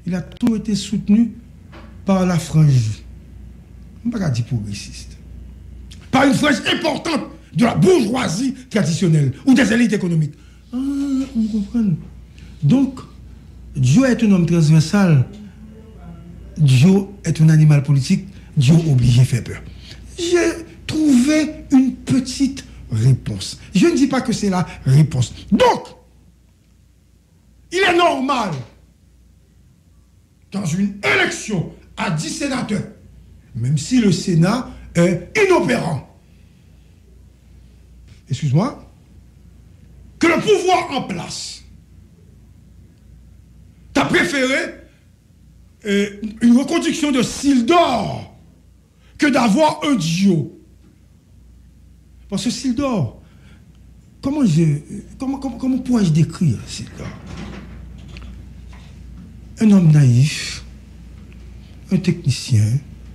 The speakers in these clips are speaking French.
il a toujours été soutenu par la frange, on ne peut pas dire progressiste, par une frange importante de la bourgeoisie traditionnelle ou des élites économiques. Ah, on comprend. Donc, Dieu est un homme transversal, Dieu est un animal politique, Dieu obligé de faire peur. J'ai trouvé une petite réponse. Je ne dis pas que c'est la réponse. Donc, il est normal, dans une élection à 10 sénateurs, même si le Sénat est inopérant, excuse-moi, que le pouvoir en place t'a préféré une reconduction de Sildor que d'avoir un duo. Parce que Sildor, comment pourrais-je décrire Sildor? Un homme naïf, un technicien,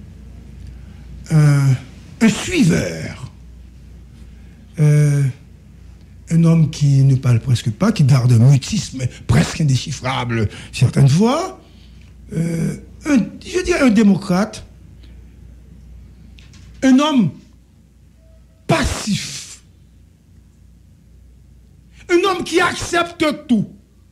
un suiveur, un homme qui ne parle presque pas, qui garde un mutisme presque indéchiffrable certaines fois, je dirais un démocrate, un homme passif, un homme qui accepte tout.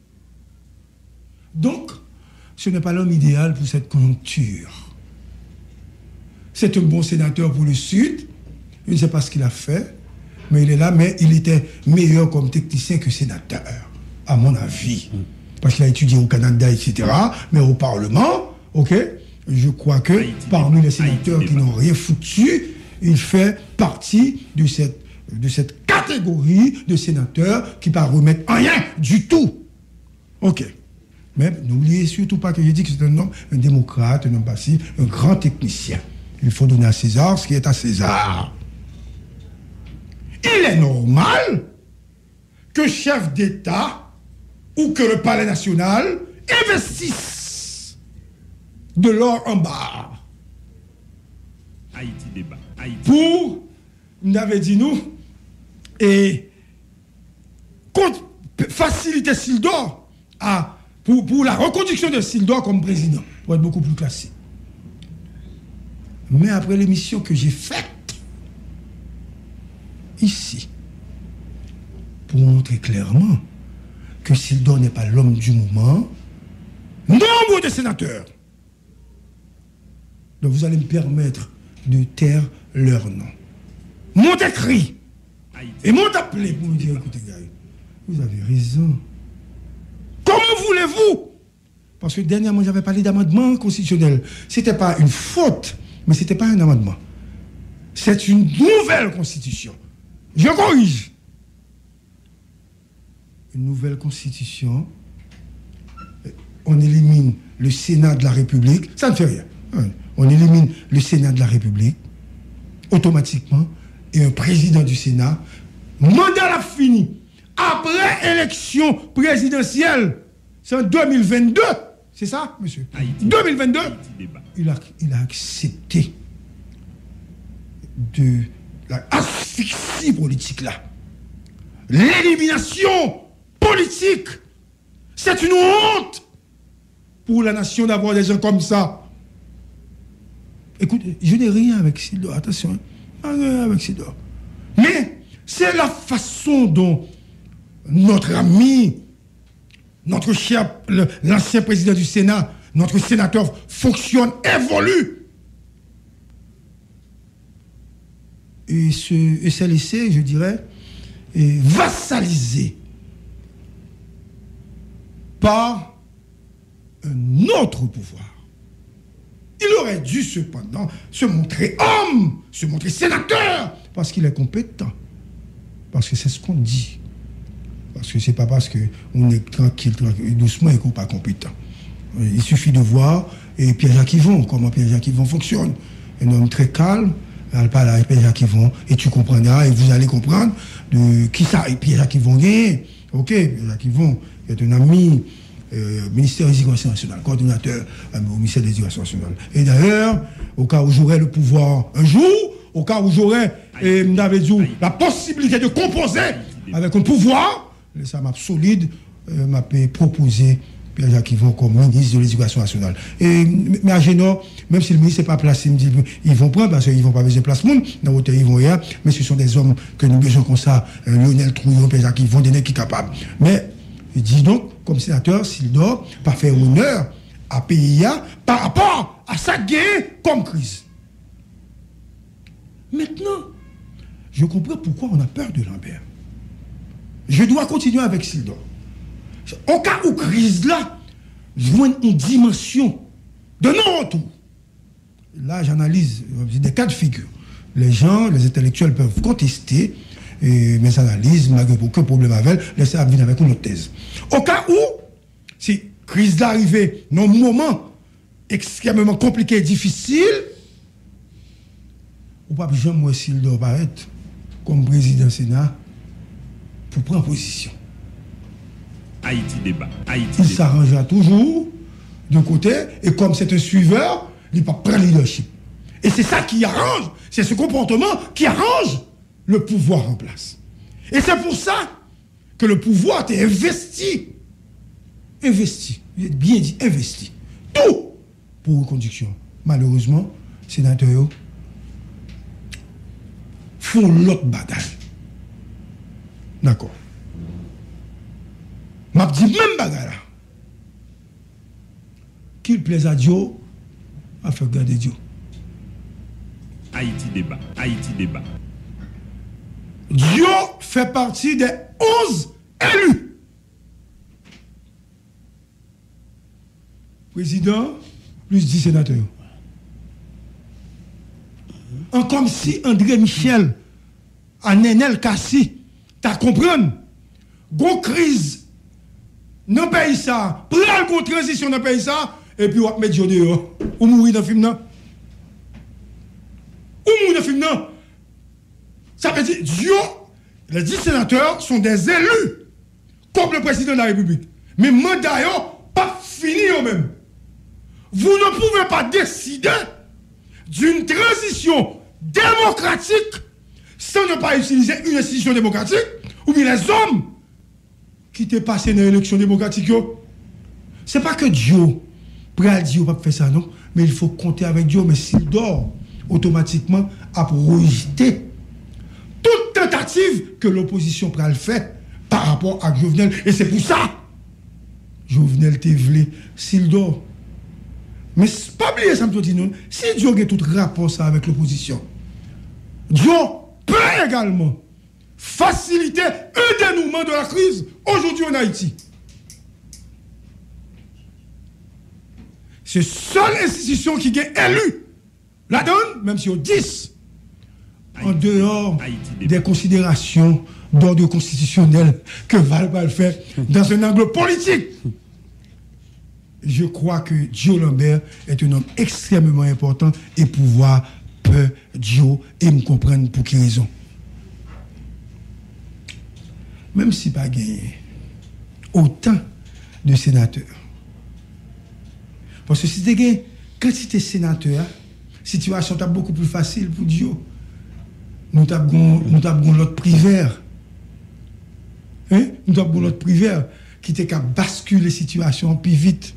Donc, ce n'est pas l'homme idéal pour cette conjoncture. C'est un bon sénateur pour le Sud. Je ne sais pas ce qu'il a fait, mais il est là, mais il était meilleur comme technicien que sénateur, à mon avis. Parce qu'il a étudié au Canada, etc. Mais au Parlement, ok, je crois que parmi les sénateurs qui n'ont rien foutu, il fait partie de cette catégorie de sénateurs qui ne remettent rien du tout. Ok. Mais n'oubliez surtout pas que j'ai dit que c'est un homme, un démocrate, un homme passif, un grand technicien. Il faut donner à César ce qui est à César. Il est normal que chef d'État ou que le palais national investisse de l'or en barre. Haïti débat. Pour, nous avait dit nous, et faciliter Sildor pour la reconduction de Sildor comme président, pour être beaucoup plus classé. Mais après l'émission que j'ai faite ici, pour montrer clairement que Sildor n'est pas l'homme du moment, nombre de sénateurs. Donc vous allez me permettre de taire leur nom. M'ont écrit et m'ont appelé pour me dire, écoutez gars, vous avez raison. Comment voulez-vous? Parce que dernièrement, j'avais parlé d'amendement constitutionnel. Ce n'était pas une faute, mais ce n'était pas un amendement. C'est une nouvelle constitution. Je corrige. Une nouvelle constitution. On élimine le Sénat de la République. Ça ne fait rien. On élimine le Sénat de la République automatiquement et un président du Sénat. Mandat l'a fini. Après élection présidentielle, c'est en 2022, c'est ça, monsieur? 2022, il a accepté de l'asphyxie politique là. L'élimination politique. C'est une honte pour la nation d'avoir des gens comme ça. Écoutez, je n'ai rien avec Sildor, attention, rien avec Sildor. Mais c'est la façon dont notre ami, notre cher, l'ancien président du Sénat, notre sénateur fonctionne, évolue. Et s'est laissé, je dirais, vassaliser par un autre pouvoir. Il aurait dû cependant se montrer homme, se montrer sénateur, parce qu'il est compétent. Parce que c'est ce qu'on dit. Parce que c'est pas parce qu'on est tranquille, doucement et qu'on n'est pas compétent. Il suffit de voir Pierre-Jacques Yvon, comment Pierre-Jacques Yvon fonctionne. Un homme très calme, elle parle avec Pierre-Jacques Yvon, et tu comprendras, et vous allez comprendre de qui ça est Pierre-Jacques Yvon est. Ok, Pierre-Jacques Yvon est un ami, ministère de l'Éducation nationale, coordinateur au ministère de l'Éducation nationale. Et d'ailleurs, au cas où j'aurai le pouvoir un jour, au cas où j'aurai la possibilité de composer avec un pouvoir, ça m'a solide, m'a proposé Pierre Jacques Yvon comme ministre de l'Éducation nationale. Et, mais à Génor, même si le ministre n'est pas placé, ils vont prendre parce qu'ils vont pas besoin de place monde, dans l'hôtel ils vont y aller, mais ce sont des hommes que nous besoin comme ça, Lionel Trouillon, Pierre Jacques Yvon, des nègres qui sont capables. Mais, il dit donc, comme sénateur, s'il doit pas faire honneur à PIA par rapport à sa guerre comme crise. Maintenant, je comprends pourquoi on a peur de Lambert. Je dois continuer avec Sildor. Au cas où crise là, joint une dimension de non-retour. Là, j'analyse des cas de figure. Les gens, les intellectuels peuvent contester mes analyses, malgré aucun problème avec elles, laisser venir avec une autre thèse. Au cas où, si crise d'arrivée dans un moment extrêmement compliqué et difficile, ou pas jamais s'il doit apparaître comme président du Sénat pour prendre position. Haïti débat. Il s'arrangera toujours d'un côté, et comme c'est un suiveur, il ne va pas prendre leadership. Et c'est ça qui arrange, c'est ce comportement qui arrange le pouvoir en place. Et c'est pour ça que le pouvoir est investi. Investi, bien dit, investi. Tout pour reconduction. Malheureusement, sénateurs font l'autre bagaille. D'accord. M'a dit même bagaille là. Qu'il plaise à Dieu, à faire garder Dieu. Haïti débat. Dieu fait partie des 11 élus. Président, plus 10 sénateurs. Comme si André Michel, à Nenel Kassi, t'as compris? Gon crise dans le pays ça, prends une transition dans le pays ça, et puis on va mettre Dieu dehors. Ou mourir dans le film, non? Ou mourir dans le film, non? Ça veut dire, Dieu, les 10 sénateurs sont des élus, comme le président de la République. Mais mandat, pas fini eux-mêmes. Vous ne pouvez pas décider d'une transition démocratique sans ne pas utiliser une institution démocratique, ou bien les hommes qui t'est passé dans l'élection démocratique. C'est pas que Dieu, pral Dieu pas faire ça, non, mais il faut compter avec Dieu, mais s'il dort, automatiquement, à rejeter toute tentative que l'opposition pral fait par rapport à Jovenel. Et c'est pour ça, Jovenel t'est vlé, s'il dort. Mais pas oublier ça, me dit non. Si Dieu a tout rapport ça avec l'opposition, Dieu peut également faciliter un dénouement de la crise aujourd'hui en Haïti. C'est seule institution qui est élue la donne, même si on 10, en dehors des considérations d'ordre constitutionnel que Val fait dans un angle politique. Je crois que Joe Lambert est un homme extrêmement important et pouvoir peut Joe et me comprendre pour quelle raison. Même si pas gagné autant de sénateurs. Parce que si tu as quantité de sénateurs, la situation est beaucoup plus facile pour Dieu. Nous avons l'autre privaire. Hein? Nous avons l'autre privaire qui était qu'à basculer la situation plus vite.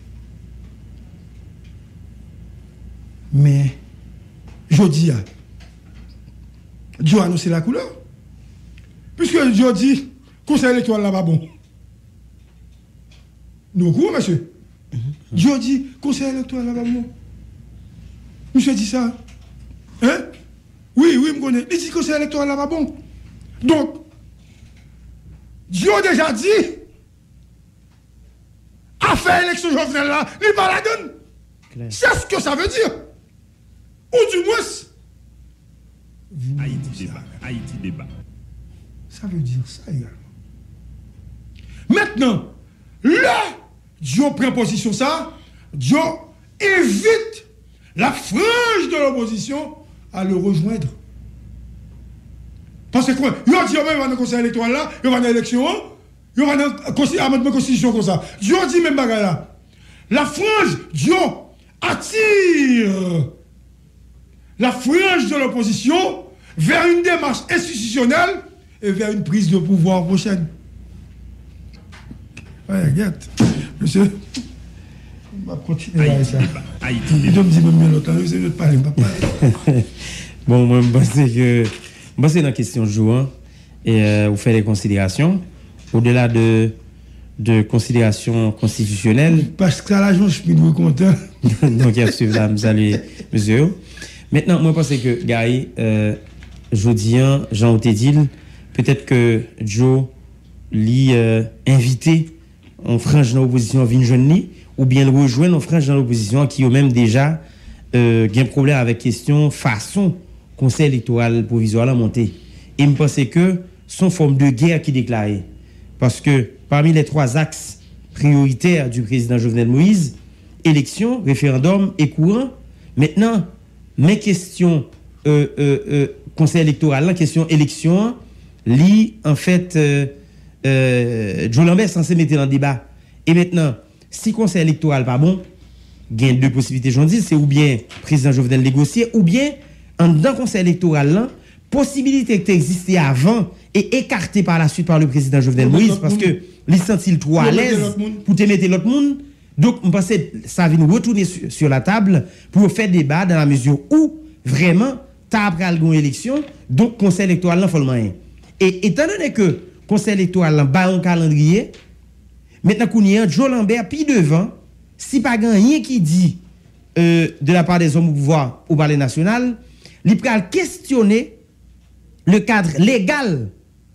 Mais, je dis, Dieu a annoncé la couleur. Puisque Dieu dit, conseil électoral là-bas, bon. Nous au courant, monsieur. Dieu dit, conseil électoral là-bas, bon. Monsieur dit ça. Hein? Oui, je connais. Il dit, conseil électoral là-bas, bon. Donc, Dieu a déjà dit, à faire élection Jovenel là, il va la donne. C'est ce que ça veut dire. Ou du moins, Haïti débat. Ça veut dire ça également. Maintenant, là, Dieu prend position ça, Dieu évite la frange de l'opposition à le rejoindre. Parce que quoi? Il dit, il va dans le conseil électoral là, il va dans l'élection, il va dans la constitution comme ça. Dieu dit même bagarre là. La frange, Dieu attire la frange de l'opposition vers une démarche institutionnelle et vers une prise de pouvoir prochaine. Ouais, regarde, monsieur, va continuer avec ça. Haïti Je débat. me dis même longtemps, je ne parle pas. Bon, moi, je pense que dans la question de jour, et vous faites des considérations, au-delà de considérations constitutionnelles. Parce que ça, là, je suis plus content. Donc, il y a suivi là, salut, monsieur. Maintenant, moi, je pense que, Gary, jeudi, Jean Otédil, peut-être que Joe l'y invité en frange dans l'opposition Vin Jeune ou bien le rejoindre en frange dans l'opposition qui ont même déjà un problème avec question façon conseil électoral provisoire à monter. Et me pense que son forme de guerre qui déclarée. Parce que parmi les 3 axes prioritaires du président Jovenel Moïse, élection, référendum et courant, maintenant, mes questions conseil électoral, la question élection, lit en fait Joe Lambert censé mettre dans le débat. Et maintenant, si conseil électoral pas bon, il y a 2 possibilités, j'en dis, c'est ou bien président Jovenel négocier, ou bien dans le conseil électoral là, possibilité qui existait avant et écartée par la suite par le président Jovenel Moïse parce que il sentit trop à l'aise pour te mettre l'autre monde. Donc, je pense que ça vient retourner sur la table pour faire débat dans la mesure où vraiment tu as après une élection, donc conseil électoral là, il faut le moyen. Et étant donné que conseil électoral là, bat un calendrier, maintenant qu'on y a Joe Lambert, puis devant, si pas rien qui dit de la part des hommes au pouvoir au Palais national, il peut questionner le cadre légal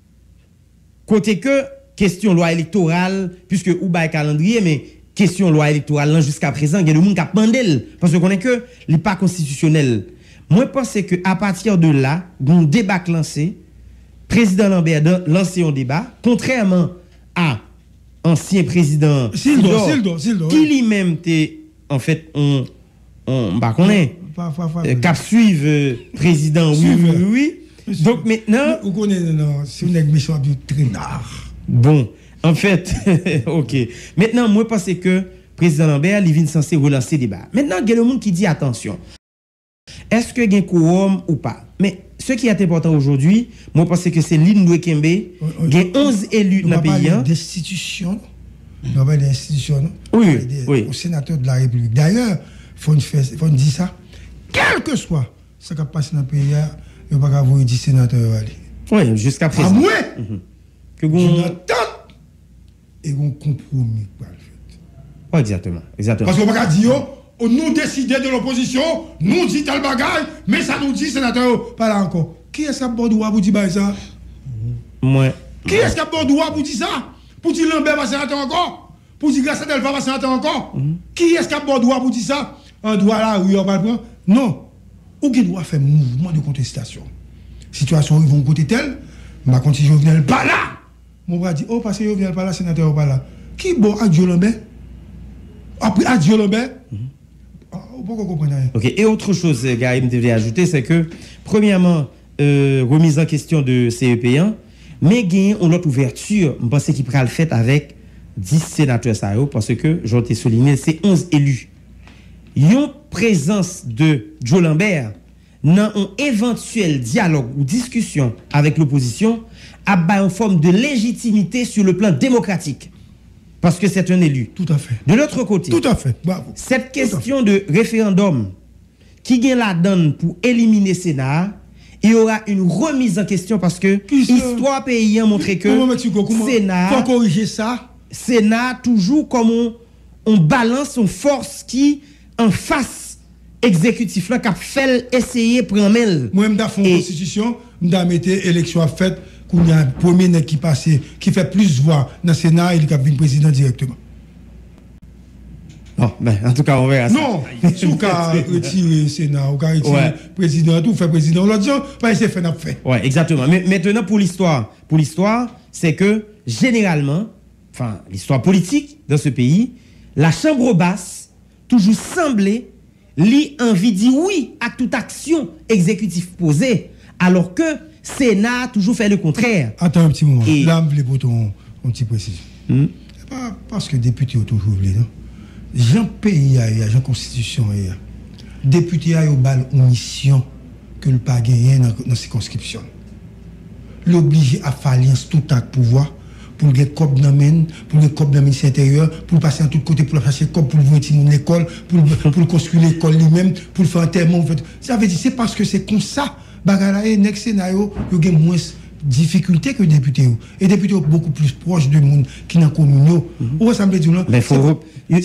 côté que question loi électorale puisque ou ba calendrier mais question loi électorale jusqu'à présent il y a des gens qui a mandel parce que connaît que n'est pas constitutionnel. Moi pense que à partir de là, un débat lancé, président Lambert lancé un débat contrairement à ancien président Sildo. Qui lui-même était en fait on bah connaît cap suivre président oui. Donc maintenant vous connaissez non, c'est une mission du traînard. Bon, en fait OK. Maintenant moi pense que président Lambert il vient censé relancer le débat. Maintenant il y a le monde qui dit attention. Est-ce que il y a quorum ou pas? Mais ce qui est important aujourd'hui, moi je pense que c'est l'Indoué Kembe, il y a 11 élus dans le pays. D'institutions. On va des institutions. Oui. Au sénateur de la République. D'ailleurs, faut dire ça. Quel que soit ce qui passe dans le pays, il n'y a pas qu'à vous dire sénateur. Oui, jusqu'à présent. À moins que vous entente et un compromis. Exactement. Parce qu'on ne va pas dire, nous décidons de l'opposition, nous disons tel bagaille, mais ça nous dit sénateur, pas là encore. Qui est-ce qui a bon droit pour dire ça? Moi. Qui est-ce qui a bon droit pour dire ça? Pour dire Lambert va sénateur encore? Pour dire Grâce Delva va sénateur encore? Qui est-ce qui a bon droit pour dire ça? Un droit là, oui, on va le prendre? Non. Ou qui doit faire mouvement de contestation? Situation, ils vont côté tel, ma continuer Jovenel pas là. Mon bras dit, oh, parce que Jovenel pas là, sénateur pas là. Qui bon à Dieu Lambert? Après, à Dieu Lambert? Pourquoi vous comprenez rien? OK. Et autre chose, Gary, me devait ajouter, c'est que, premièrement, remise en question de CEP1, mais gagne on l'autre ouverture, je pense qu'il pourra le faire avec 10 sénateurs, ça, parce que, j'en ai souligné, c'est 11 élus. Yon présence de Joe Lambert dans un éventuel dialogue ou discussion avec l'opposition a une forme de légitimité sur le plan démocratique. Parce que c'est un élu. Tout à fait. De l'autre côté, tout à fait. Bravo. Cette question de référendum qui gagne la donne pour éliminer Sénat, il y aura une remise en question parce que l'histoire pays a montré que Sénat, faut corriger ça. Sénat toujours comme on balance une force qui en face exécutif là qui fait essayer prendre mêle. Moi m'da fond constitution, m'da mettre élection à fait qu'on y a un premier qui passe qui fait plus voix dans le Sénat et il a venir président directement. Bon, ben, en tout cas, on verra ça. Non, si on a retiré le Sénat, on a retiré le président, tout fait président, l'autre dit, pas essayer de faire fait. Ouais, exactement. Mais maintenant, pour l'histoire, c'est que, généralement, enfin, l'histoire politique dans ce pays, la chambre basse, toujours semblait, envie de dire oui à toute action exécutive posée, alors que Sénat toujours fait le contraire. Attends un petit moment. Là, je voulais pour ton petit précision. Pas parce que député ont toujours voulu, non? Jean pays, Jean constitution, député a une mission que le pas gagné dans la circonscription. L'obligé à faire alliance tout à pouvoir pour le cop dans men, pour le cop dans le ministère intérieur, pour passer en tout côté, pour passer cop, pour voir l'école, pour construire l'école lui-même, pour faire un terme. Ça veut dire, c'est parce que c'est comme ça, bagala et next scénario, il y a moins difficulté que député. Et député beaucoup plus proche du monde qui dans la commune. Ou ça me dit non. Mais il faut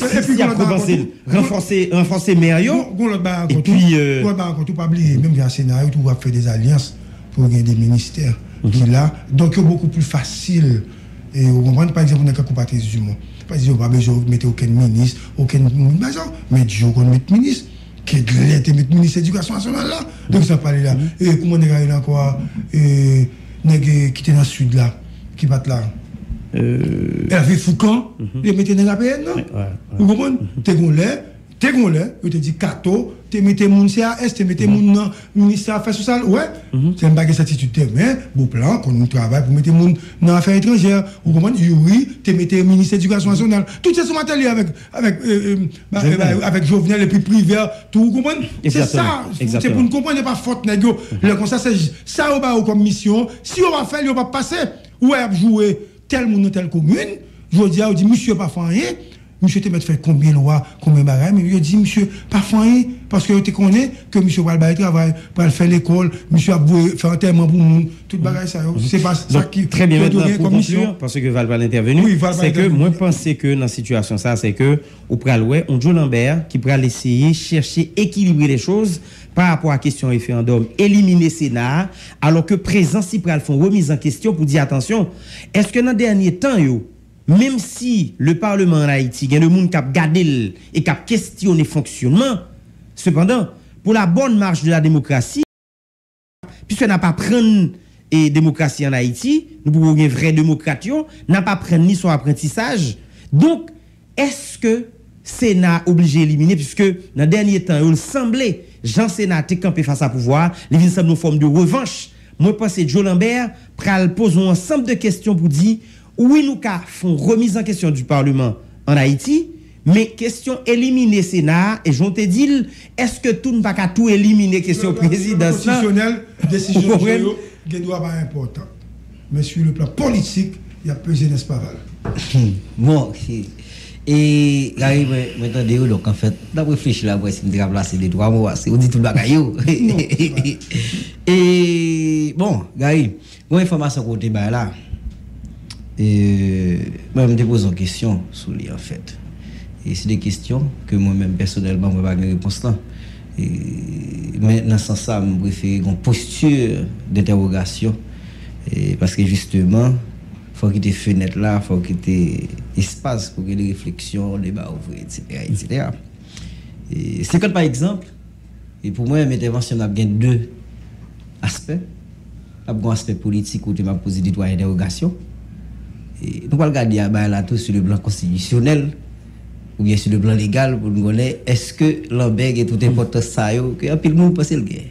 renforcer maire. Et puis tout pas oublier même dans le scénario tout va faire des alliances pour gagner des ministères qui là donc c'est beaucoup plus facile et vous comprenez par exemple on a qu'à comparer du monde. Par exemple pas besoin de mettre aucun ministre, aucun mais du jour qu'on met ministre qui est le ministre de l'éducation nationale là. Donc ça parler là. Et comment on est encore nèg qui était dans le sud là qui bat là Hervé Foucan il mettait dans la PN non vous comprenez t'es gonlé il te dit Kato te mettez moun CAS te mettez moun dans ministère affaires sociales ouais c'est un bagage attitude mais bon plan qu'on nous travaille pour mettre moun dans affaires étrangères vous comprenez Yuri te mettez ministère de l'éducation nationale tout ça matériel avec Jovenel et puis privé tout vous comprenez c'est ça c'est pour nous comprendre pas faute nèg le comme ça c'est ça on va comme mission si on va faire on va passer ouais jouer tel monde dans telle commune je dis on dit monsieur pas faire rien monsieur te mettre faire combien de lois combien de bagages mais je dis monsieur pas faire rien parce que tu connais que monsieur va le travail pour faire l'école monsieur a faire un terme pour monde tout bagage ça c'est pas ça qui très bien maintenant pour conclure parce que Val intervenu c'est que moi penser que dans situation ça c'est que au pral ouais on Joe Lambert qui pral essayer chercher équilibrer les choses par rapport à la question référendum éliminer Sénat alors que présent si pral font remise en question pour dire attention est-ce que dans dernier temps même si le Parlement en Haïti, il y a des gens qui ont gardé et qui ont questionné le fonctionnement, cependant, pour la bonne marche de la démocratie, puisque n'a pas prendre et démocratie en Haïti, nous pouvons une vraie démocratie, n'a pas prendre ni son apprentissage. Donc, est-ce que Sénat obligé d'éliminer, puisque dans le dernier temps, il semblait Jean Sénat était campé face à pouvoir, il semble une forme de revanche. Moi, je pense que Joe Lambert pral pose un ensemble de questions pour dire oui, nous font remise en question du Parlement en Haïti, mais question éliminer Sénat, et je te dis, est-ce que tout ne va pas tout éliminer question présidentielle décision qui doit pas important. Mais sur le plan politique, il y a pesé n'est-ce pas Val. Bon, et Gary, m'entendez donc en fait, d'après réfléchir là, si me placer les 3 mots, on dit tout le bagage. Et bon, Gary, mon information côté là. Et moi, je me pose une question sur lui, en fait. Et c'est des questions que moi-même, personnellement, je n'ai pas de réponse là. Mais dans ce sens-là, je préfère une posture d'interrogation. Parce que justement, il faut qu'il y ait des fenêtres là, il faut qu'il y ait espace pour qu'il y ait des réflexions, des débats ouverts, etc. Et c'est comme par exemple, et pour moi, l'intervention a bien 2 aspects. Un aspect politique où tu m'as posé des doigts d'interrogation. Nous allons regarder là tout sur le plan constitutionnel ou bien sur le plan légal pour nous connaître est-ce que Lambert est tout important ça que un pile monde pense le gain.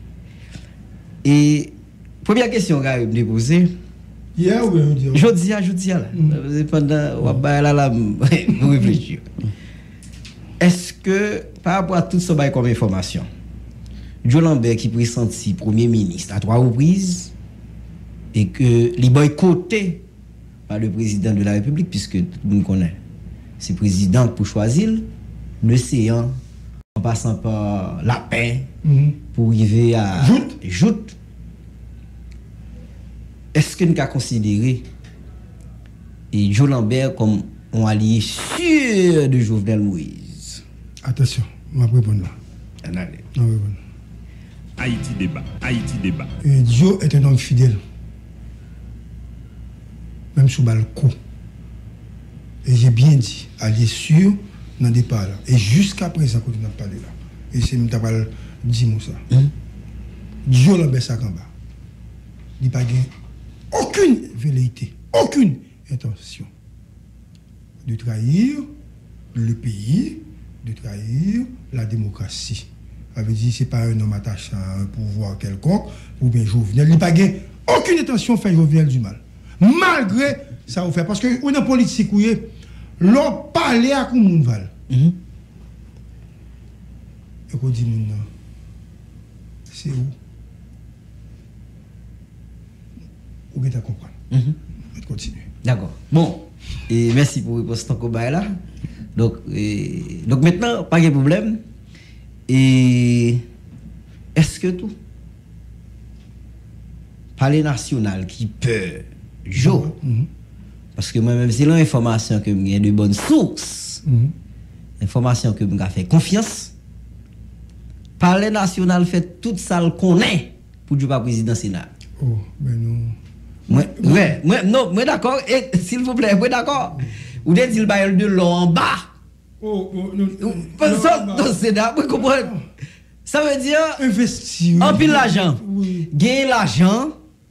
Et première question que je me poser hier ou aujourd'hui je dis là pendant là vous réfléchir. Est-ce que par rapport à tout ça comme information Joe Lambert qui pressenti premier ministre à 3 reprises et que les boycottés par le président de la République, puisque tout le monde connaît. C'est président pour choisir le séant en passant par la paix pour arriver à Joute. Est-ce que nous avons considéré et Joe Lambert comme un allié sûr de Jovenel Moïse? Attention, je vais répondre là. Haïti débat. Joe est un homme fidèle. Même sous le coup. Et j'ai bien dit, allié sûr dans le départ là. Et jusqu'à présent, quand on a parlé là. Et c'est nous avons dit ça. Dieu l'a baissé à Kamba. Il n'y a pas aucune velléité, aucune intention de trahir le pays, de trahir la démocratie. Ça veut dire que ce n'est pas un homme attaché à un pouvoir quelconque, ou bien Jovenel. Il n'y a pas aucune intention de faire Jovenel du mal. Malgré ça, vous fait. Parce que on est politique, l'on parle à tout le monde. Et qu'on dit, c'est où? Vous allez comprendre. On va continuer. D'accord. Bon, et merci pour réponse ton combat là. Donc maintenant, pas de problème. Et est-ce que tout Palais national qui peut jouer, parce que moi-même, c'est l'information que j'ai de bonnes sources, information que j'ai fait confiance. Palais national fait tout ça qu'on est pour du pas président Sénat. Oh, ben non. Moi d'accord, et s'il vous plaît, moi d'accord. Ou bien il va de l'eau en bas. Oh, non. Non, Sénat, vous comprenez? Ça veut dire investir. En pile l'argent. Oui. Gagner l'argent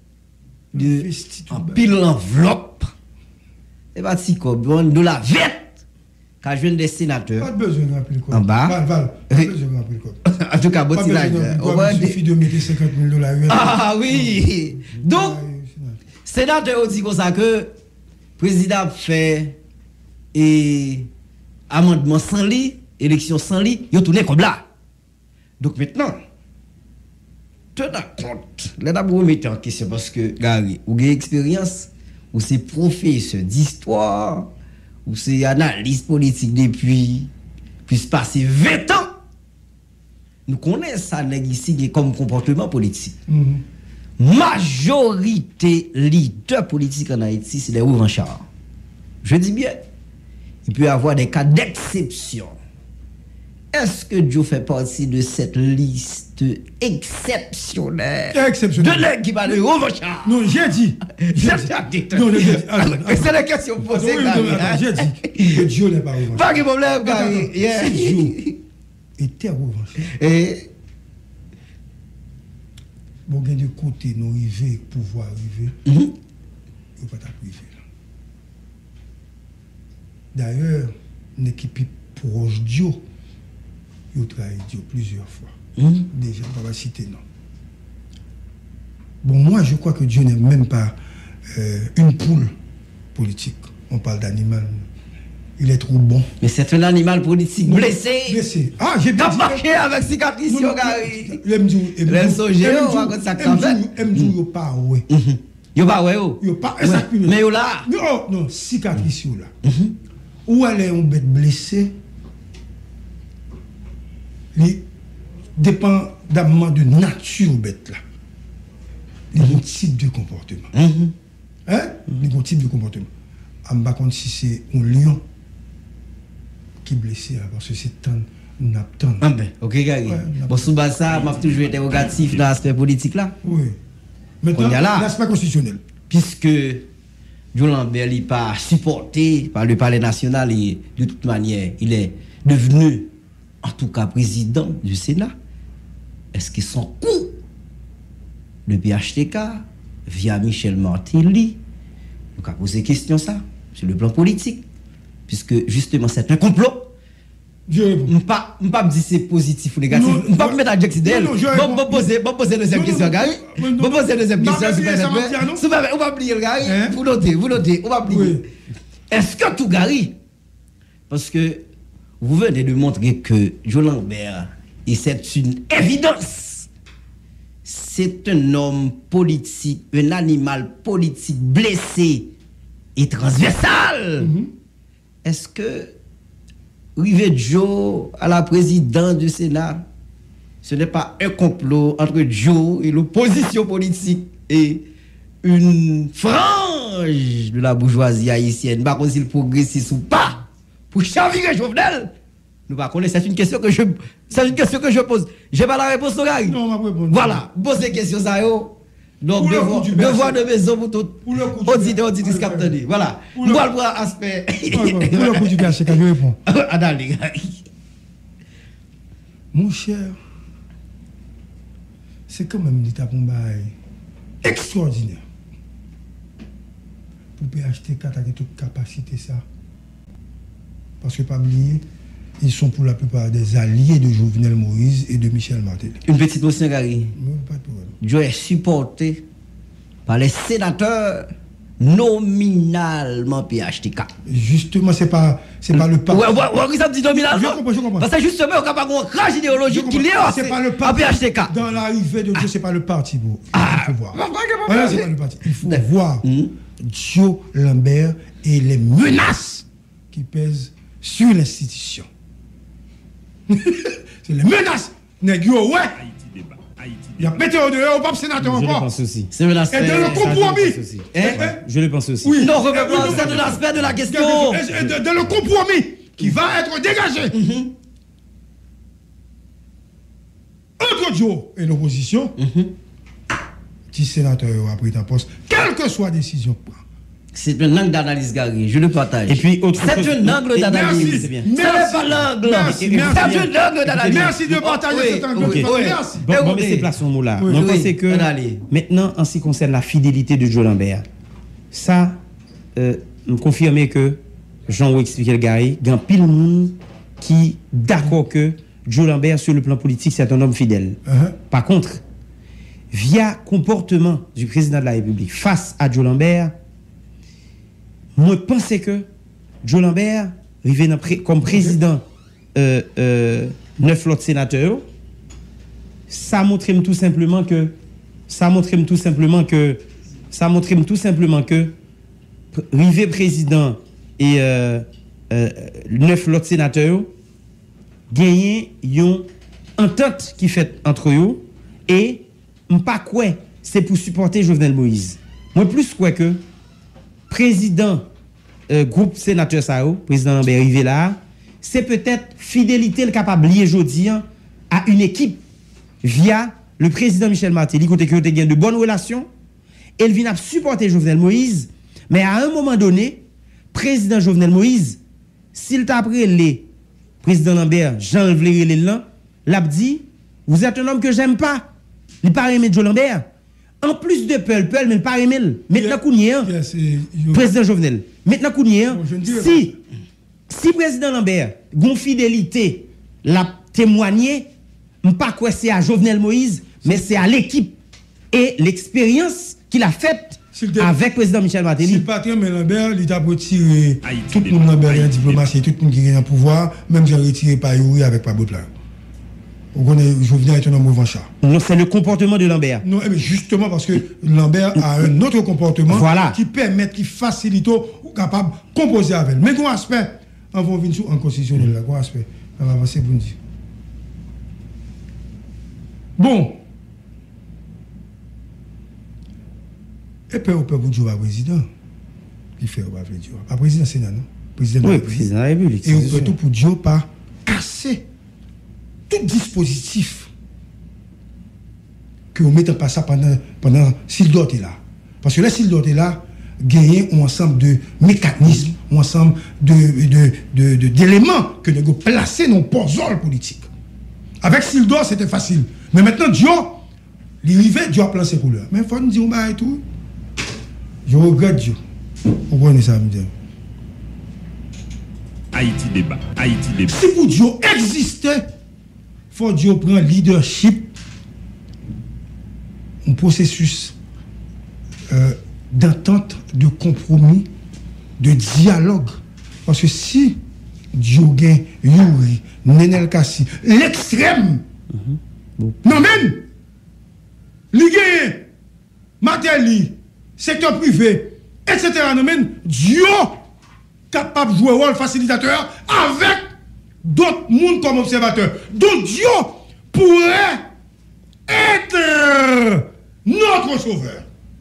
en pile l'enveloppe. Et pas si comme de la vête. Quand je viens des sénateurs. Pas besoin de rappeler quoi. En bas. Val. Pas besoin de rappeler quoi. En tout cas, bon tirage. Il suffit de mettre $50,000. Ah oui. Donc, sénateur dit comme ça que président fait et amendement sans lit, élection sans lit, il tourné comme là. Donc maintenant, tenez compte, là d'abord mettez en question parce que Gary, vous avez expérience, ou c'est professeur d'histoire, ou c'est analyste politique depuis passé 20 ans. Nous connaissons ça ici comme comportement politique. Majorité leader politique en Haïti, c'est des revanchards. Je dis bien, il peut y avoir des cas d'exception. Est-ce que Joe fait partie de cette liste exceptionnelle de l'aide qui va de revanchards? Non, j'ai dit. Non, c'est la question posée. J'ai dit que Joe n'est pas revanchard. Pas de problème, Gary. Si Joe était revanchard. Et bon, gain de côté, nous arriver, pouvoir arriver, il ne faut pas t'appriver. D'ailleurs, une équipe proche de Joe, il a travaillé Joe plusieurs fois. Déjà, on va citer non. Bon, moi, je crois que Dieu n'est même pas une poule politique. On parle d'animal. Il est trop bon. Mais c'est un animal politique blessé. Ah, j'ai bien dit. Marqué avec cicatrice, Gary. L'aime dit, il pas ouais. Il pas ouais. Il pas mais il là. Non, cicatrice là. Ou elle est une bête blessée. Il dépend de nature bête là. Il y a un type de comportement. Il y a un type de comportement. Je ne sais pas si c'est un lion qui est blessé, parce que c'est un naptan. Ah ben, ok, Gary. Bon, sous ça, je toujours été interrogatif dans l'aspect politique là. Oui. Maintenant, l'aspect constitutionnel. Puisque Joe Lambert n'est pas supporté par le palais national et de toute manière, il est devenu, en tout cas, président du Sénat. Est-ce que son coup de PHTK via Michel Martelly, on a posé question ça sur le plan politique, puisque justement c'est un complot. Je ne peux pas dire c'est positif ou négatif. Je ne peux pas me mettre à Jack Sidel. Je vais poser deuxième question, Gary. Je vais poser deuxième question. On va oublier, Gary. Vous notez, on va oublier. Est-ce que tout, Gary, parce que vous venez de montrer que Joe Lambert, et c'est une évidence, c'est un homme politique, un animal politique blessé et transversal. Est-ce que Rivet Joe à la présidence du Sénat, ce n'est pas un complot entre Joe et l'opposition politique et une frange de la bourgeoisie haïtienne, par contre s'il progressiste ou pas, pour chavirer Jovenel? Nous pas connaître, c'est une question que je pose. J'ai pas la réponse au gars. Non, ma réponse. Voilà, posez question ça yo. Donc devoir de maison pour tout auditrice capteur. Voilà. Moi le aspect. Pour le coup du gars, c'est quand je réponds. Adali. Mon cher, c'est quand même une étape extraordinaire. Pour PHTK, tu as toute capacité ça. Parce que pas oublier, ils sont pour la plupart des alliés de Jovenel Moïse et de Michel Martelly. Une petite notion, Gary. Pas de problème. Joe est supporté par les sénateurs nominalement PHTK. Justement, c'est pas le parti. Oui, ça me dit nominalement. Je comprends. Parce que justement, on n'a pas une rage idéologique qui est c'est pas le parti. PHTK. Dans l'arrivée de Dieu, c'est pas le parti pour pouvoir. C'est pas le parti. Il faut voir Joe Lambert et les menaces qui pèsent sur l'institution. C'est les menaces. Nèg yo, ouais. Haïti débat. Haïti Il y a pété au dehors, au pape sénateur Je le encore. pense aussi. C'est un aspect. Et dans le compromis. Je le pense aussi. Oui. Non, c'est un aspect de la question. Et dans le compromis qui va être dégagé entre Joe et l'opposition, petit sénateur a pris un poste, quelle que soit la décision. C'est un angle d'analyse, Gary. Je le partage. Et puis, autre c'est chose- un angle d'analyse. Merci. C'est bien. Ce n'est pas l'angle. Merci. C'est un angle d'analyse. Merci de partager Oui, cet angle. oui, oui. Merci. Bon, mais c'est place son mot là. Oui. Moi, je Oui, pense que on allait. maintenant, en ce qui concerne la fidélité de Joe Lambert, ça, me confirmer que Jean expliqué le gars, il y a un pile de monde qui d'accord que Joe Lambert, sur le plan politique, c'est un homme fidèle. Par contre, via comportement du président de la République face à Joe Lambert, moi, je pensais que Joe Lambert, arrivé comme président 9 autres sénateurs, ça montre tout simplement que arrivé président et 9 autres sénateurs, gagner une entente qui fait entre eux et pas quoi c'est pour supporter Jovenel Moïse. Moi, plus quoi que président groupe sénateur Sao, président Lambert arrivé là, c'est peut-être fidélité le capable lié aujourd'hui à une équipe via le président Michel Martelly, côté que il y a de bonnes relations, et il vient supporter Jovenel Moïse, mais à un moment donné, président Jovenel Moïse, s'il t'a appris les président Lambert, Jean Vléré là, l'a dit, vous êtes un homme que j'aime pas. Il pas aimé Joe Lambert. En plus de Peul, mais il pas aimé. Maintenant Kounier, président Jovenel. Maintenant Kounier, si président Lambert, gon fidélité, l'a témoigné, pas quoi c'est à Jovenel Moïse, mais c'est à l'équipe et l'expérience qu'il a faite avec président Michel Martelly. Si le patron Lambert, il a retiré Haïti tout le monde débat. Lambert en Haïti diplomatie, tout le monde qui est en pouvoir, même j'ai retiré Payouri avec Pablo Pla. Vous connaissez, Jovenel est un homme revanchard. Non, c'est le comportement de Lambert. Non, mais justement parce que Lambert a un autre comportement Voilà. qui permet, qui facilite ou capable de composer avec elle. Mais un aspect, on va venir sur un constitutionnel, là, un aspect, on va avancer pour nous dire. Bon. Et puis, on peut vous dire au président. Il fait, on va vous dire. Pas président Sénat, non? Président de la Oui, République. président de la République. Et on c'est peut sûr. tout pour dire pas casser tout dispositif que vous mettez en place pendant Sildot est là. Parce que là, Sildot est là, gagner un ensemble de mécanismes, un ensemble d'éléments que nous avons placés dans le puzzle politique. Avec Sildot, c'était facile. Mais maintenant, Dieu, l'arrivée, Dieu a placé ses couleurs. Mais il faut nous dire, bah, et tout. Je regrette Dieu. Vous comprenez ça, me dire. Haïti débat. Haïti débat. Si pour Dieu existait, il faut Dieu prendre leadership, un processus d'entente, de compromis, de dialogue. Parce que si Dieu gagne Yuri, Nenel Kassi, l'extrême, non même, li gagne Martelly, secteur privé, etc. Non même, Dieu capable de jouer un rôle facilitateur avec d'autres mondes comme observateurs. Donc Dieu pourrait être notre sauveur.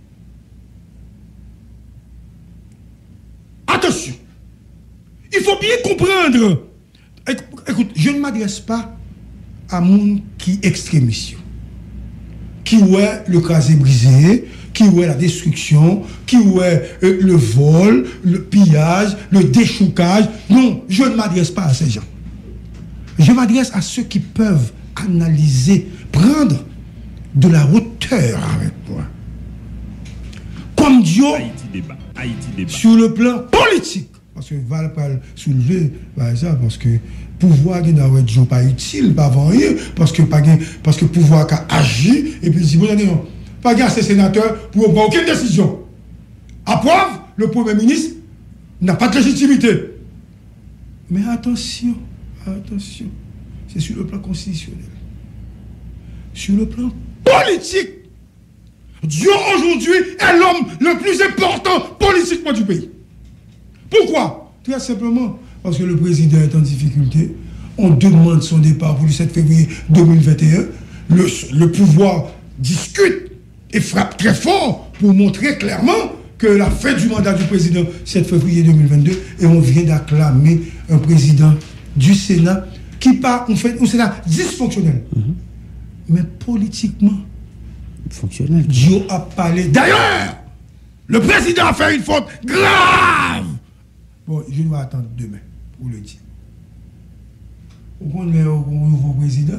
Attention, il faut bien comprendre. Écoute, je ne m'adresse pas à monde qui est extrémiste, qui ouais le crasé brisé, qui ouais la destruction, qui ouais le vol, le pillage, le déchoucage. Non, je ne m'adresse pas à ces gens. Je m'adresse à ceux qui peuvent analyser, prendre de la hauteur avec moi. Comme Dieu, Haïti débat. Haïti débat. sur le plan politique. Parce que Val pas soulever ça, parce que pouvoir qui n'a pas utile, pas avant rien, parce que pouvoir qui agit, et puis si vous avez non, pas assez sénateur pour prendre aucune décision. À preuve, le Premier ministre n'a pas de légitimité. Mais attention, c'est sur le plan constitutionnel. Sur le plan politique, Dieu aujourd'hui est l'homme le plus important politiquement du pays. Pourquoi? Très simplement parce que le président est en difficulté. On demande son départ pour le 7 février 2021. Le pouvoir discute et frappe très fort pour montrer clairement que la fin du mandat du président 7 février 2022 et on vient d'acclamer un président du Sénat qui part en fait un Sénat dysfonctionnel. Mais politiquement Fonctionnel. Dieu a parlé. D'ailleurs, le président a fait une faute grave. Bon, je dois attendre demain pour le dire. On est au nouveau président.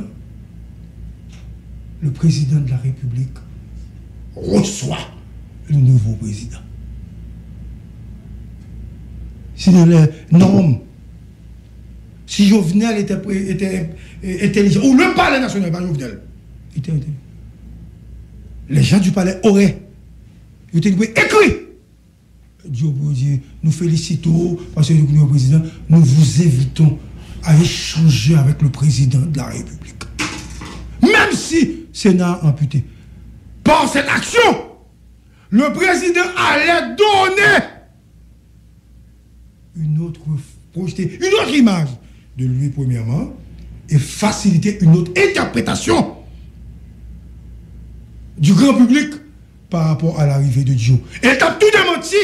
Le président de la République reçoit le nouveau président. C'est dans les normes. Si Jovenel était intelligent, ou le palais national, pas Jovenel, était intelligent. Les gens du palais auraient écrit. Dieu pour dire, nous félicitons parce que nous, président, nous vous invitons à échanger avec le président de la République. Même si Sénat amputé. Par cette action, le président allait donner projeter une autre image de lui premièrement et faciliter une autre interprétation du grand public par rapport à l'arrivée de Dieu. Et il a tout démenti.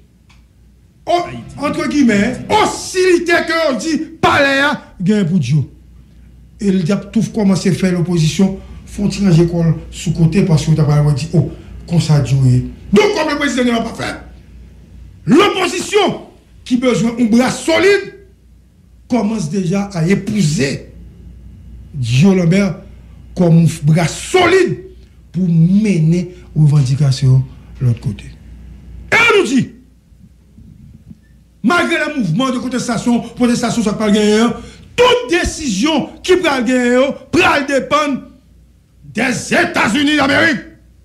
Entre guillemets, hostilité que on dit palais gain pour Dieu. Et il a tout commencé à faire l'opposition, font tirer l'école sous côté parce que tu as dit oh, comme ça Dieu. Donc comme le président ne l'a pas fait, l'opposition qui a besoin d'un bras solide commence déjà à épouser Dieu Lambert comme un bras solide pour mener aux revendications de l'autre côté. Et on nous dit, malgré le mouvement de protestation ça pas gagner, toute décision qui va gagner, va dépendre des États-Unis d'Amérique.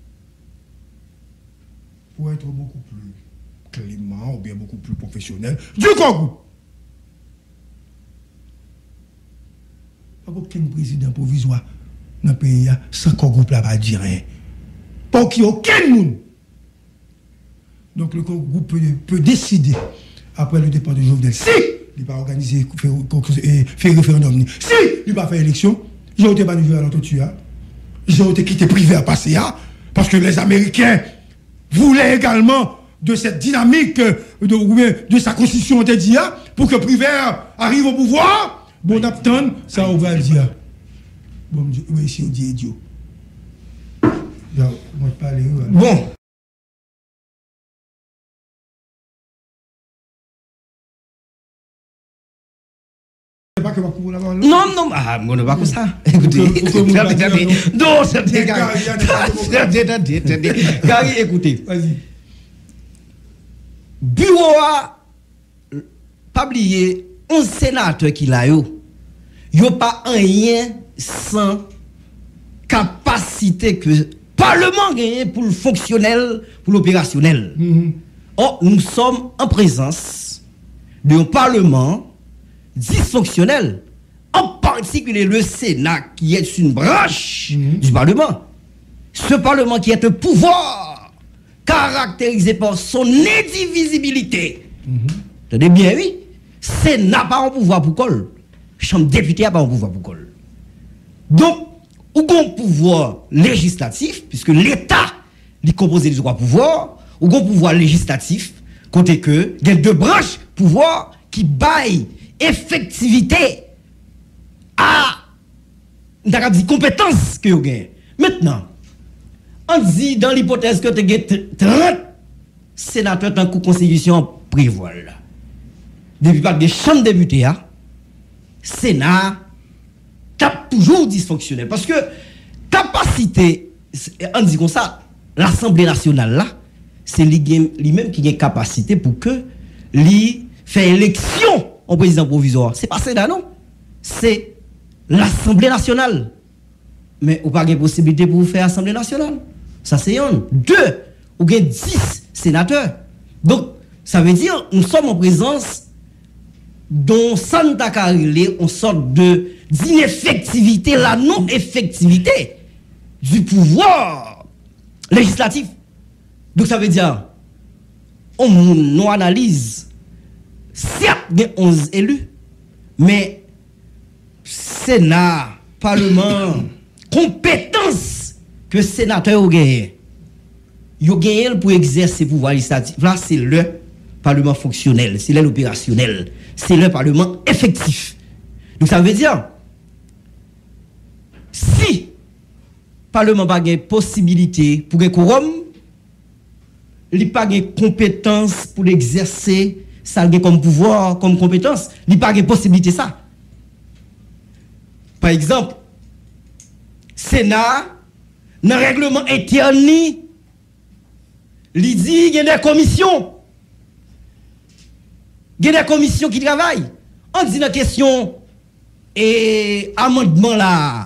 Pour être beaucoup plus clément ou bien beaucoup plus professionnel, du Congo. Pas aucun président provisoire dans le pays sans qu'on groupe là va dire rien. Pas qu'il y ait aucun monde. Donc le groupe peut décider après le départ de Jovenel. Si il va organiser faire référendum, si il va faire élection, j'ai été banni à l'autre j'ai été quitté privé à passer parce que les Américains voulaient également de cette dynamique de sa constitution on dit pour que privé arrive au pouvoir. Bon attendre ça on va le dire. Bon oui si on dit idiot. Bon. Non, on ne va pas comme ça. Écoutez, Gary, écoutez. Bureau a pas oublié, un sénateur qui l'a eu, il n'y a pas rien sans capacité que le Parlement gagne pour le fonctionnel, pour l'opérationnel. Or, nous sommes en présence d'un Parlement dysfonctionnel, en particulier le Sénat qui est une branche du Parlement. Ce Parlement qui est un pouvoir caractérisé par son indivisibilité. Tenez bien, oui. Sénat pas un pouvoir pour col. Chambre députée n'a pas un pouvoir pour col. Donc, ou un pouvoir législatif, puisque l'État est composé de trois pouvoirs, ou un pouvoir législatif, côté que il y a deux branches pouvoir qui baillent effectivité à la compétence que vous avez. Maintenant, on dit dans l'hypothèse que tu as 30 sénateurs dans la Constitution prévoit. Depuis pas de chambre de députés, Sénat tape toujours dysfonctionnel. Parce que capacité, on dit comme ça, l'Assemblée nationale là, c'est lui-même qui a capacité pour que lui fait élection au président provisoire. C'est pas Sénat, non. C'est l'Assemblée nationale. Mais vous n'avez pas de possibilité pour faire l'Assemblée nationale. Ça, c'est un. Deux, vous avez 10 sénateurs. Donc, ça veut dire nous sommes en présence d'un Santa Carile, une sorte d'ineffectivité, la non-effectivité du pouvoir législatif. Donc ça veut dire, on analyse, certes, il y a 11 élus, mais Sénat, Parlement, compétence que sénateur ont gagné. Ils ont gagné pour exercer le pouvoir législatif. Là, c'est le Parlement fonctionnel, c'est l'opérationnel, c'est le Parlement effectif. Donc ça veut dire, si le Parlement n'a pas de possibilité pour un quorum, il n'a pas de compétence pour l'exercer, ça comme pouvoir, comme compétence, il n'a pas de possibilité ça. Par exemple, Sénat, dans le règlement interne, il dit qu'il y a des commissions. Il y a des commissions qui travaillent. On dit la question et amendement là.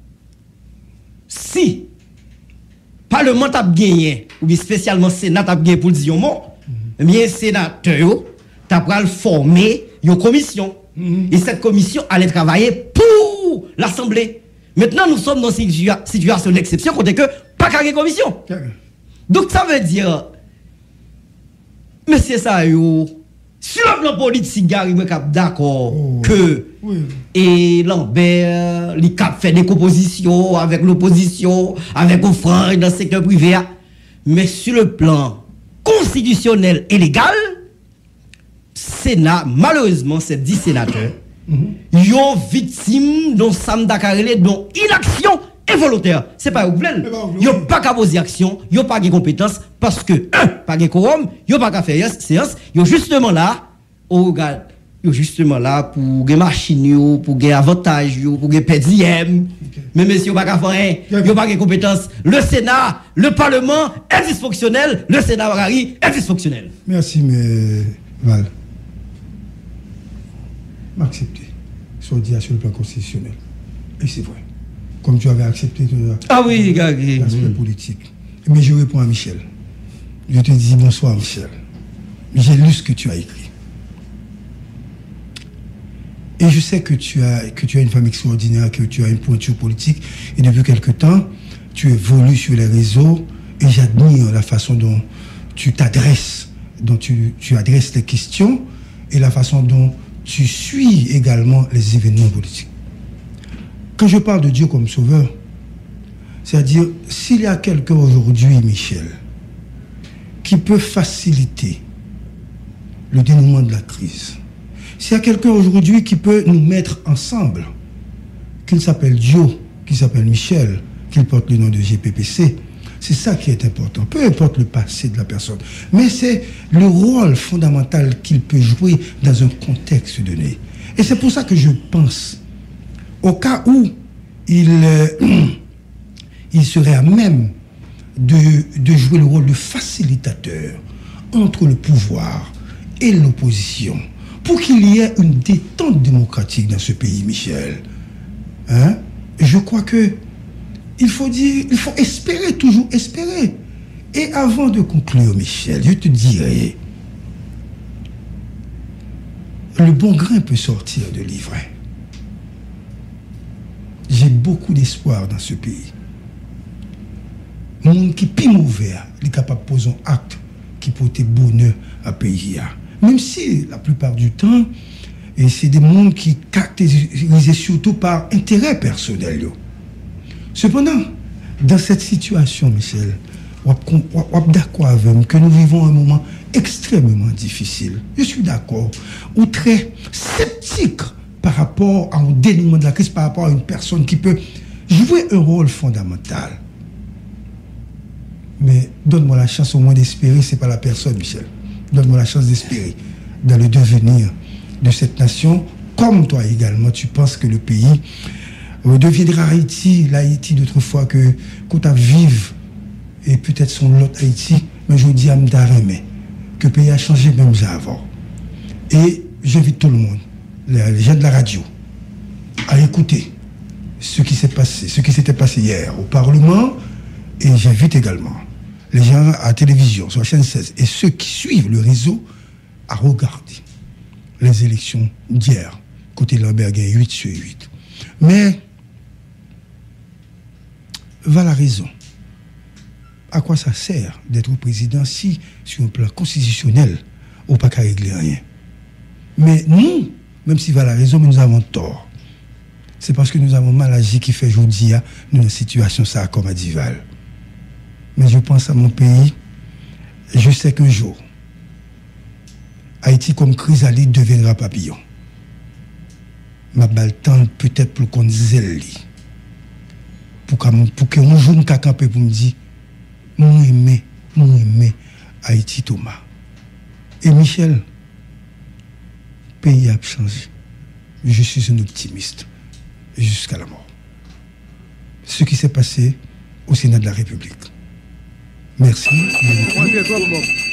Si le Parlement a gagné, ou bien spécialement le Sénat a gagné pour dire mot, eh bien, sénateur a formé une commission. Et cette commission allait travailler pour l'Assemblée. Maintenant, nous sommes dans une situation d'exception, côté que pas qu'à une commission. Donc, ça veut dire, monsieur Sayo, sur le plan politique, Gary me cap d'accord que et Lambert, il cap fait des compositions avec l'opposition, avec Offrande dans le secteur privé. Mais sur le plan constitutionnel et légal, Sénat, malheureusement, ces 10 sénateurs, ils sont victimes d'un Sam Dakarele, dont inaction involontaire. C'est pas un problème. Ils n'ont pas qu'à poser action, ils n'ont pas de compétences, parce que, pas de quorum, ils n'ont pas qu'à faire séance, ils sont justement là, justement là pour des machines, pour des avantages, pour des PDM. Mais messieurs, ils n'ont pas qu'à faire, ils n'ont pas de compétences. Le Sénat, le Parlement est dysfonctionnel, le Sénat est dysfonctionnel. Merci, mais Val. M'accepter, soit dit sur le plan constitutionnel. Et c'est vrai. Comme tu avais accepté l'aspect politique. Mais je réponds à Michel. Je te dis bonsoir, Michel. J'ai lu ce que tu as écrit. Et je sais que tu as une femme extraordinaire, que tu as une pointure politique. Et depuis quelque temps, tu évolues sur les réseaux. Et j'admire la façon dont tu t'adresses, dont tu adresses les questions et la façon dont tu suis également les événements politiques. Quand je parle de Dieu comme sauveur, c'est-à-dire, s'il y a quelqu'un aujourd'hui, Michel, qui peut faciliter le dénouement de la crise, s'il y a quelqu'un aujourd'hui qui peut nous mettre ensemble, qu'il s'appelle Dieu, qui s'appelle Michel, qu'il porte le nom de GPPC, c'est ça qui est important. Peu importe le passé de la personne. Mais c'est le rôle fondamental qu'il peut jouer dans un contexte donné. Et c'est pour ça que je pense, au cas où il serait à même de jouer le rôle de facilitateur entre le pouvoir et l'opposition, pour qu'il y ait une détente démocratique dans ce pays, Michel. Hein? Je crois que il faut espérer, toujours espérer. Et avant de conclure, Michel, je te dirais, le bon grain peut sortir de l'ivraie. J'ai beaucoup d'espoir dans ce pays. Monde qui est mauvais, il est capable de poser un acte qui porte bonheur à pays. Même si, la plupart du temps, et c'est des mondes qui caractérisent surtout par intérêt personnel. Cependant, dans cette situation, Michel, on est d'accord avec moi que nous vivons un moment extrêmement difficile. Je suis d'accord. Ou très sceptique par rapport à un dénouement de la crise, par rapport à une personne qui peut jouer un rôle fondamental. Mais donne-moi la chance au moins d'espérer, c'est pas la personne, Michel. Donne-moi la chance d'espérer dans le devenir de cette nation. Comme toi également, tu penses que le pays deviendra Haïti, l'Haïti d'autrefois que tu as vive, et peut-être son l'autre Haïti, mais je dis à Mdaremé que le pays a changé même avant. Et j'invite tout le monde, les gens de la radio, à écouter ce qui s'était passé hier au Parlement, et j'invite également les gens à la télévision, sur la chaîne 16, et ceux qui suivent le réseau, à regarder les élections d'hier, côté Lambert 8/8. Mais, va la raison. à quoi ça sert d'être président si, sur un plan constitutionnel, on n'a pas qu'à régler rien. Mais nous, même s'il va la raison, mais nous avons tort. C'est parce que nous avons mal agi qui fait aujourd'hui, nous, une situation ça comme à Dival. Mais je pense à mon pays, je sais qu'un jour, Haïti comme chrysalide deviendra papillon. Ma balle tente peut-être pour qu'on dise pour qu'on joue un camper pour me dire, moi aimé Haïti Thomas. Et Michel, pays a changé. Je suis un optimiste jusqu'à la mort. Ce qui s'est passé au Sénat de la République. Merci.